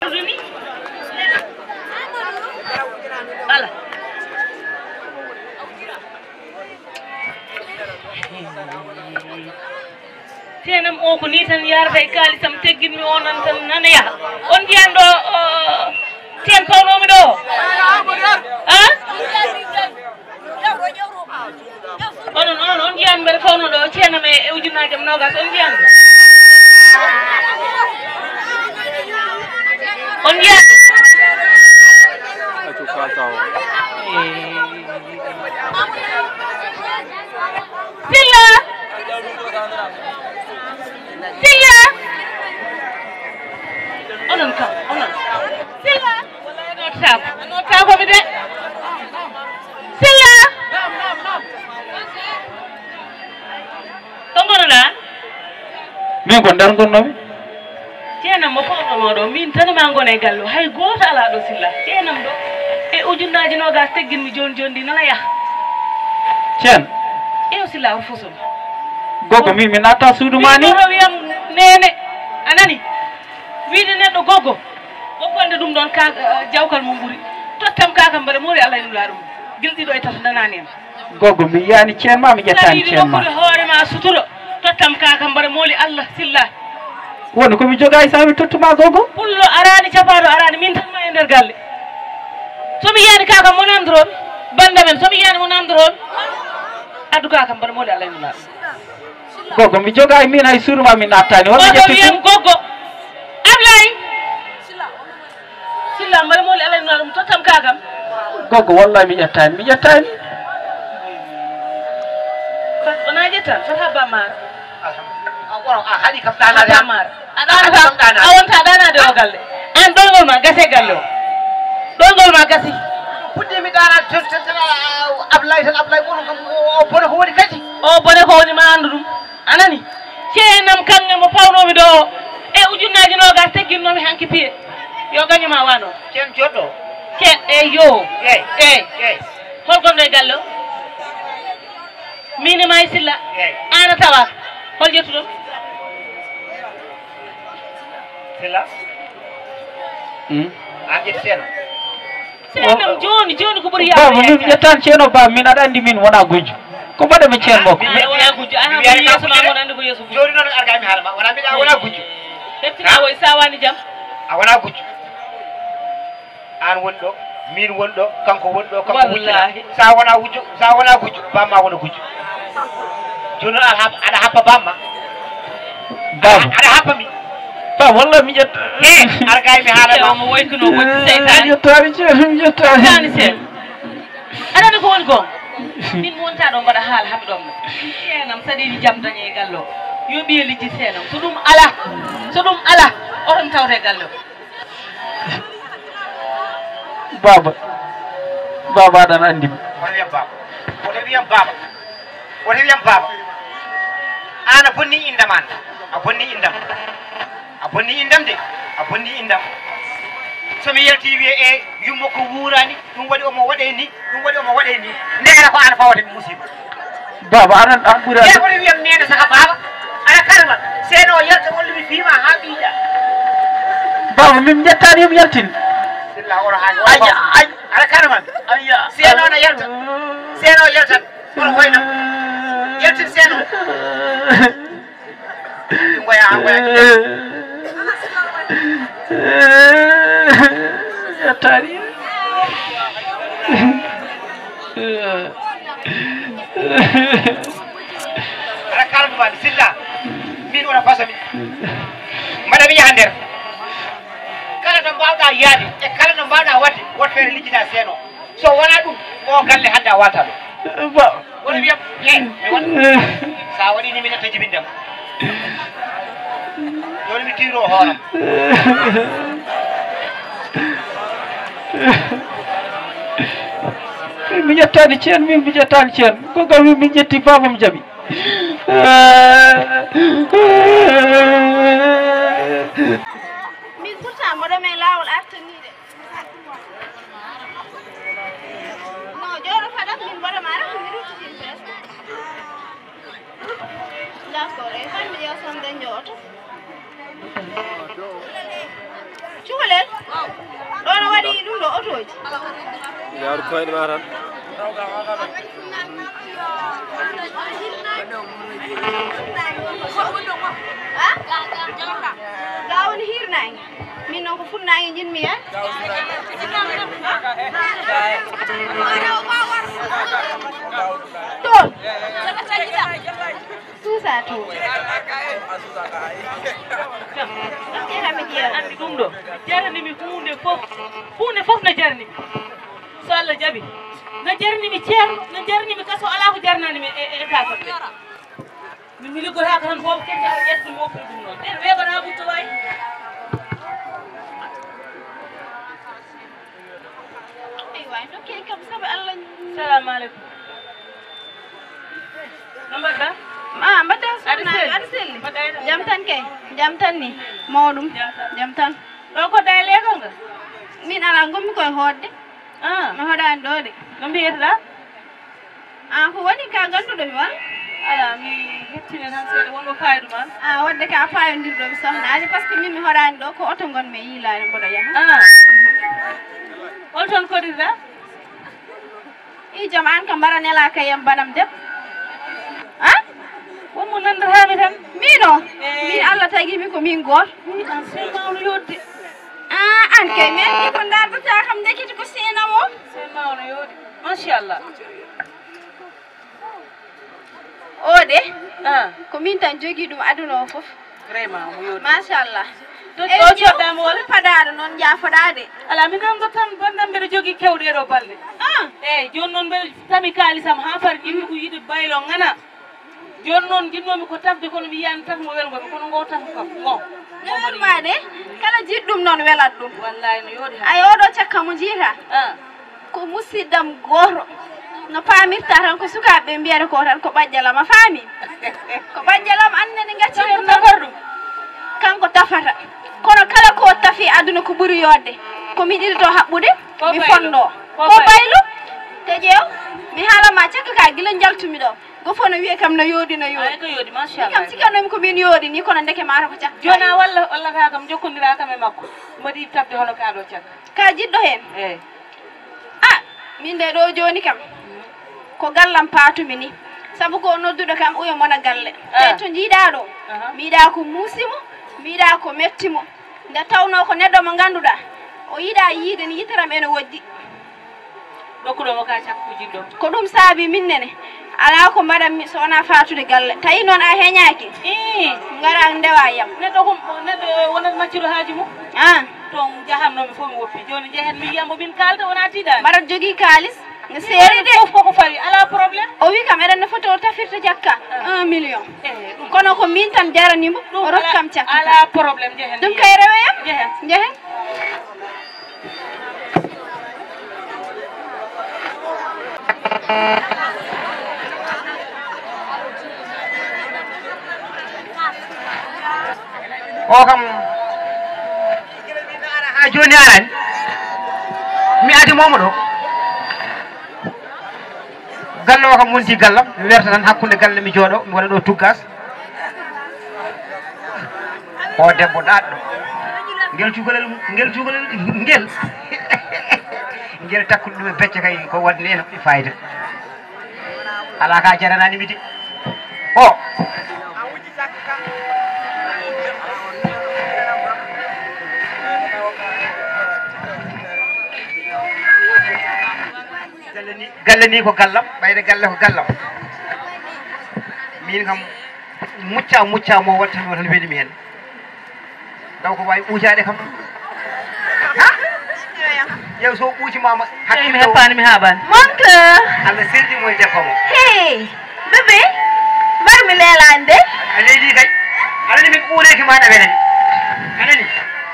ala tenam o ko ni tan yarata e kalisam teggin mi onan tan nana yaha on jiyando ten pawnomi ɗo on jiyan mbeɗa fawno ɗo ceenam e ujunnaji am nogas on jiyan on jiyan Silla Silla onon kam onon Silla notako mi de Silla to gonoɗa min ko nder gonnomi ceenam mo fawnomo ɗo min tan ma gona e gallo hay goto ala ɗo Silla ceenam ɗo e ujunnaji nogas tegginmi joni joni ndi nana yaha ceen ew Silla o fosom gogo min mi natta suudu ma ni wiyam nene anani wiide neɗɗo gogo goppande ɗum ɗon ka jawkal mum ɓuuri tottam kakam mbaɗa moori Allah e nula ɗum gilɗiɗo e tata danani en gogo mi yiyani ceen ma mi ƴettani ceen ma hoorema suturo tottam kakam mbaɗa mooli Allah Silla woni komi joga e sami tottuma gogo pullo arani capaɗo arani min tan ma e nder galle somi yiyani kakam mo nandoron banda men somi yiyani mo nandoron addu kakam mbaɗa mooli Allah e nula ɗum gogo mi joga e min hay suudu ma mi nattani won mi gogo ƴetti wiyam gogo Ablay Silla mbaɗa mooli Allah e nula ɗum tottam kakam gogo wallahi mi ƴettani ona ƴettan fata bammar haɗi kam ɗanade bammar a wonta ɗanade o galle an ɗoygol ma gase galle o ɗoygol ma gasi puɗɗimi ɗanade Ablaye tan Ablaye gono kam o bone ko woni kadi o bone ko woni ma andu ɗum anani ceenam kange mo pawnomi ɗo o e ujunnaji nogas tegginnomi hanki piye yo gañoma wano ceen joɗɗo ceen yo eyyi holgonɗo e galle o mine ma e Silla ana tawa hol ƴettuɗon Silla an ƴetti seeno ceenam joni ko ɓuuri baba min ƴettani ceeno baba min aɗa andi min wona gujjo ko mbaɗami ceen makko wona gujjo a yeeso ma won andi ko yeeso gujjo joni noon argami haalama wona mbiɗa a wona gujjo hettina woy sawani jaam a wona gujjo an woni ɗo min woni ɗo kanko woni ɗo kanko wujjina sa wona gujjo bamma wona gujjo joni noon aɗa happa bamma baba aɗa happa mi ba wallahi mi ƴetta argay mi haalama mo woytuno woni seytani ƴettani ceen mi ƴettani tani sen aɗani ko woni gon min mo wonta ɗo mbaɗa haala haɓe ɗon ceenam saɗiɗi jaam dañe e galle o yo ɓiye lijji seenam so ɗum ala oton tawte galle o baba aɗana andi mi woto wiyam baba an a bonni indam an a bonni indam de a bonni indam somi yalti wiye e yummo ko wuurani ɗum waɗi omo waɗe ni ndegata ko an fawata mi musiba baba aɗan an ɓuuri e woto wiyam nene saka baba aɗa karma seeno yalta walla mi fiima ha ɓiiƴa baba min ƴettani yomi yaltin Silla oto haali aɗa karma seeno no yalta seeno yaltat oto hoynam yaltin seeno goya ƴettani aɗa kalmumani Silla min wona fasami mbaɗa mi yaha nder kala no mbawɗa yaade e kala no mbawɗa wadde woto feere lijjita seeno so wona ɗum o galle hannde a wata ɗum wono wiyam mi wat sa waɗini min etta jibindam joni mi tiro hooram mi ƴettani ceen min mi ƴettani ceen gogal min ƴetti babam jaɓi min pourtant mboɗo men lawol artanide non jooɗo faɗat min mboɗoma rek mi ruttitin presque d' accord e fammi yo sonde jooto cuka kolel ɗon waɗi ɗum ɗo otoji yawde koyɗe ma tan gawon hirnange min noon ko funnange jinmi hen toon suusa to ƴettami ƴeewa andi ɗum ɗo jaranimi hunde fof no jaranimi so Allah jaaɓi no jaranimi ceerno no jaranimi kaso ala ko jarnanimi e kasam ɓe mi liggotaka tan foof kedi aɗa ƴetta mi woppiri ɗum noon ɓen weeɓata ɓutto wayi aywa dokkey kam saabu Allah salamu aleykum no mbaɗɗa mbaɗɗa sohna aɗa selli jam tan kay jam tan ni mawɗum jam tan ɗo ko dayle ko nga min ala gommi koye hoodde mi hoɗani ɗo de no mbiyetoɗa ko waɗi ka ganduɗo mi wa ala mi hettine tan seeɗa wonmo faydu man wadde ka fayondirɗomi sohna ali par ce que min mi hoɗani ɗo ko oto gonmi e yiilade mboɗo yaha holton kodirɗa i joom an kam mbaɗa nela kayam banam deb wonmo nandotami tan mino min Allah tagimi ko min goto an semawno yodde an kay men ɗi ko dardata kam dekiti ko senam o semawno yodde machallah o de ko min tan jogui ɗum aduna o foof vraiment mo yodde machallah o coddama wala fadaɗo noon jafoɗade ala min gam tan bonɗam mbeɗa jogui kewɗe ɗo balɗe eyyi joni noon mbeɗa tami kalisam ha far ƴimmi ko yiɗi baylo ngana joni noon jinnomi ko tafde kono mi yiyani taf mo welgomi kono ngo tafa kam ngo newonma de kala jiɗɗum noon welat ɗum wallahi no yooɗi ay oɗo cakka mo jiita ko musidɗam goto no pamirta tan ko sukaɓeɓe mbiyata ko tan ko ɓajjalam a faami ko ɓajjalam annene gaccire nafar ɗum kanko tafata kono kala ko tafi aduna ko ɓuuri yodde komi ɗiɗoto haɓɓude mi fonɗo ko baylu te ƴeew mi haalama cakka ka guila jaltumi ɗo gofo no wiye kam no yooɗi no yooɗi ko yooɗi machallah kam sikanomi komin yooɗi ni kono ndeke mata ko cakka joni a wallata kam jokkodira kam e makko mbaɗi tafde hono kaɗo cakka ka jiɗɗo hen eyyi min de ɗo joni kam ko gallam paatumi ni saabu ko nodduɗo kam uyo mona galle te to jiiɗa ɗo miiɗa ko muusimo miiɗa ko mettimo nde tawno ko neɗɗo mo ganduɗa o yiiɗa yiide ni yitaram ene wojji dokkuɗomo ka cakko jiɗɗo ko ɗum saabi minnene ala ko mbaɗanmi so wona fatude galle tawi noon a heñaki gara ndewa yam neɗɗo wonat macciɗo haaji mum ton jahannomi fof mi woppi joni jehen mi yiyambo min kalda wona tiiɗani mbaɗat jogui kalis ne seeri de fof koko fawi ala probléme o wi kam eɗen no foti o tafirta cakka 1 million kono ko min tan jaranimo o rokkam cakka ala probléme jehen ɗum kay reweyam jehen o kam ha joni arani mi adi momo ɗo galle o kam wonti gallam mi werta tan hakkude galle mi jooɗo mi waɗa ɗo tuggas o debbo ɗaɗɗo ngel cukalel ngel ngel takkude ɗum e becce kay ko wadni en fayida ala ka jaranani mi de o galle ni ko gallam ɓayde galle ko gallam min kam mucca mo wattani o tan weɗimi hen taw ko wawi ɓuucade kam yew so ɓuucimama mi heppani mi haɓani montre Allah serdimo e deppamo hey bébé mbar mi leelani de a leydi kay anani min ɓuureki maɗa wenani anani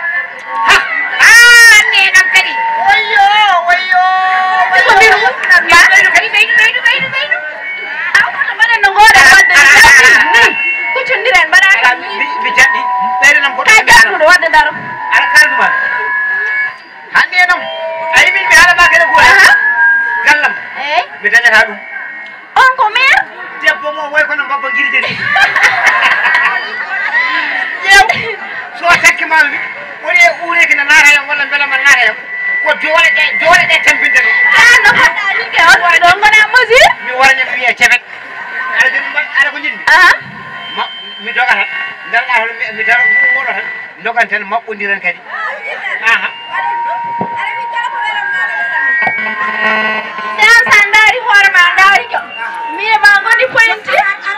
nenam kadi wayyo ko min wutnatma ɓeydu kadi ɓeydu awkoto mbaɗen no gooɗa wadde ni kuccondiren mbaɗa kam mi jaɗɗi ɓeydanam goɗɗo ka jattuɗo wadde daro aɗa kalduma hande nam ayi min mi haalama kene goto gallam eyi mi dañata ɗum on ko maire debbo mo woy kono mbabba guirde ni ƴeew so takkima uri kina nara yam wala bela man nara yam ko jole de tambinde no hada ni ke on do ngona musi mi warnya fiye cebet ala ko jindi mi doga tan dal da mi dal mo do tan dogan tan mabbondiran kadi dan sandari horma dari ko mi ma ngoni pointi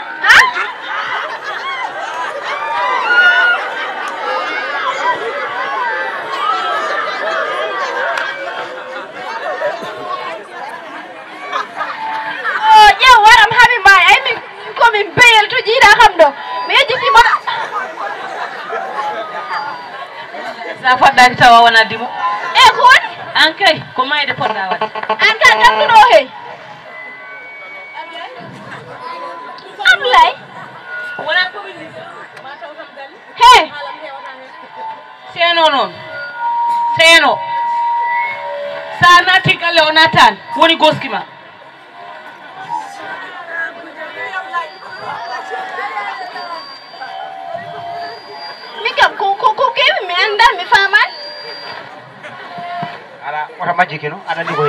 min beyel to jiida kam do mi yejjiti mo sa faddaki tawa wona dimo e ko woni an kay ko mayde podda wadde an ka ganduɗo hey Ablaye wona commune ma taw tam galle hey seno noon seno sa nati galle o natan woni goskima ko kewi mi anda mi faman ala wata majji keno aɗa andi ko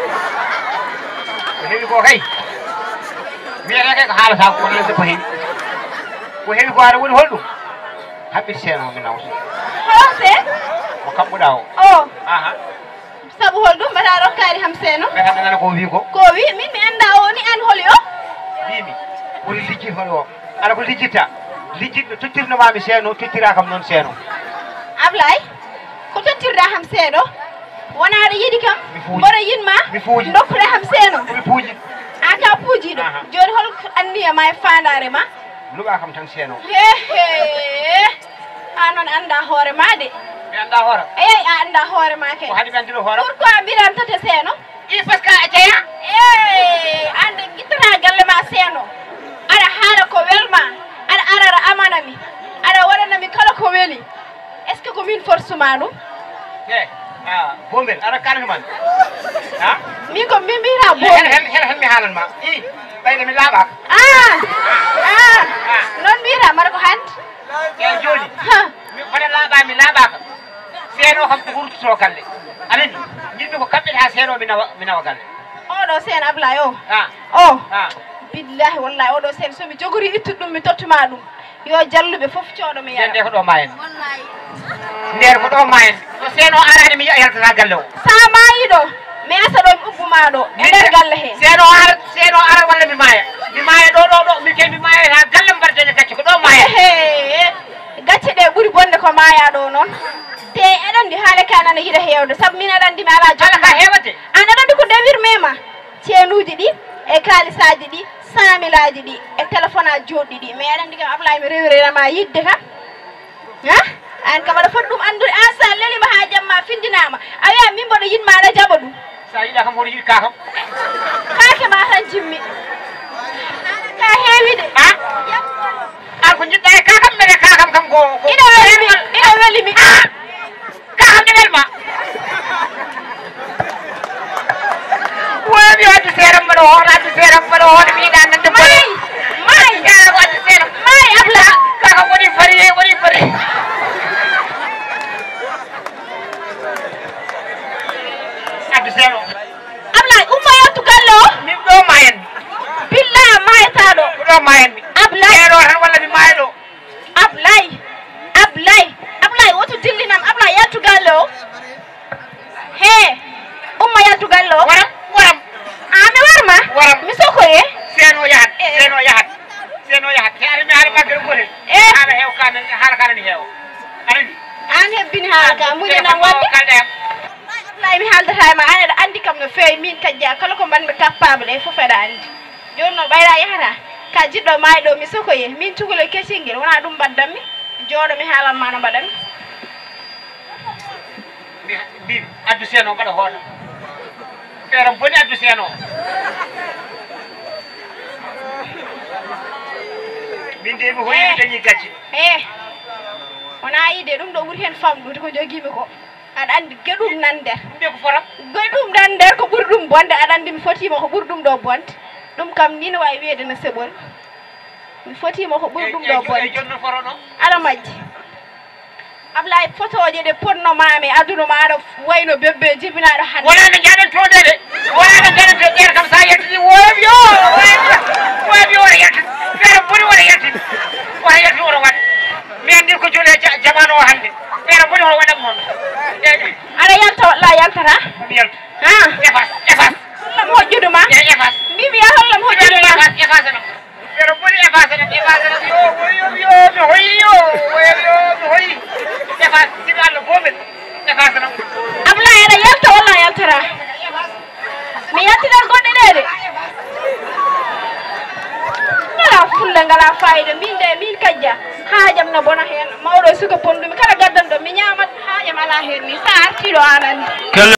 heewi ko kay wiyete kay ko haalata ko lese ko heewi ko aɗa woni holɗum haɓɓit seeno mi nawta hose ko kamɓuɗa o saabu holɗum mbaɗa rokkari ham seeno ɓe kamɓe nana ko wi ko wi min mi anda o ni an holi o wimi holi lijjit holi o aɗa ko lijjitta lijjitɗo tottirnomami seeno tottira kam noon seeno Ablaye ko tottirɗa ham seeɗo wona aɗa yiɗi kam mboɗo yinma mi fuuji dokkuɗa ham seeno mi puuji an ka puujiɗo joni hol anniyama e fandare ma luɓa kam tan seeno hehe an noon anda hoore ma de mi anda hoore eyi a anda hoore ma kay ko haɗi mi andino hoore pourquoi mbiram tata seeno i par ce que a jeeya ande guittata galle ma seeno aɗa haala ko welma aɗa arara amanami aɗa waɗanami kala ko weeli est ce que ko min forsuma ɗum bombel aɗa kalmi man min ko min mbiyata bombel hen mi haalanma i ɓayde mi laaɓaka noon mbiyata mbaɗa ko hande eyi joni mbaɗa laaɓa mi laaɓaka seeno kam ko wurtoto galle anani yimɓe ko kamɓe ha seeno mi nawa galle oɗo seen Ablaye o billahi wallahi oɗo seen somi jogori ittude ɗum mi tottuma ɗum yo jalluɓe fof cooɗo mi yara nde ko ɗo ma en nder ko ɗo ma en so seeno arani mi yaltata galle o sa mayiɗo mi asa ɗo mi ubbuma ɗo e nder galle he seeno ara walla mi maaya ɗo mi ke mi maayata galle mbaɗateɗe gacce ko ɗo maaya gacce ɗe ɓuuri bonde ko maaya ɗo noon te eɗen andi haale ka nana yiɗa hewde saabu min aɗa andi mi ala ala ka hewate an aɗa andi ko dewirmema ceenuji ɗi e kaalisaji ɗi 100 000 aji ɗi e téléphone aji joɗɗi ɗi mais aɗa andi kam Ablaye mi rewirenama yidde kam an kam aɗa foti ɗum andude an sa lelima ha jamma findinama a wiya min mboɗo yinma aɗa jaɓa ɗum sa yiɗa kam hoto yiɗi kakam kake ma tan jimmi ka heewi de an ko jiɗɗa e kakam mbeɗe kakam kam ko ina welimi kakam ne welma womi wadde seeram mbaɗa hoota adde seeram mbaɗa hoota mi yiɗa nande mayi wadde seeram mayi Abla kakam woni fari adde seero Ablaye umma yettu galle o min ɗo mayen billah mayataɗo ko ɗo mayen mi Ablaye seeɗo tan walla mi maaya ɗo Ablaye woto dillinam Ablaye yettu galle o he umma yettu galle o waram mi warma mi sokoye seeno yahat he ara mi haala maggere gotel haala heew haala kanani heewa anani an hebbini haala ka muñanam wadde Ablaye mi haaldata ma an aɗa andi kam no feewi min kajja kala ko mbanmi capable e fof aɗa andi joni noon ɓayra yahata ka jiɗɗo mayɗo mi sokoye min tugolo keccel ngel wona ɗum mbaddanmi jooɗo mi haalanma no mbaɗanmi mbimi addu seeno mbaɗa hoota feeram boni addu seeno min de mi hoyimi dañi gacce wona yide ɗum ɗo ɓuuri hen famɗude ko jogimi ko aɗa andi geɗum nan nder mbi ko fotam geɗum nan nder ko ɓuuri ɗum bonde aɗa andi mi fotima ko ɓuuri ɗum ɗo bonde ɗum kam ni no wawi wiyede no seɓol mi fotima ko ɓuuri ɗum ɗo bonde joni no foro ɗo aɗa majji Ablaye fotoje de ponno mami aduna maɗo wayno bebbe jibinaɗo hande wona no jaɗen to de wona no jaɗen to ƴeer kam sa yettini woobyo woobyo wona yetti feere boni wona yetti oto wat mi andi ko joni jamanu o hande feere boni hoto waɗat noon aɗa yalta walla yaltata mi yaltu efas hollam hojjuduma efas mbimi ya hollam hojjuduma efas nam feere boni efas nam yo mi hoyi mi hoyi efas simi Allah boɓel efas nam Ablaye aɗa yalta walla yaltata mi yaltinan goɗɗe ɗe de ngala fulla ngala fayida min kajja haajam no bona hen mawɗo suka pondumi kala gaddan ɗo mi ñamat haajam ala hen ni sa artiɗo an andi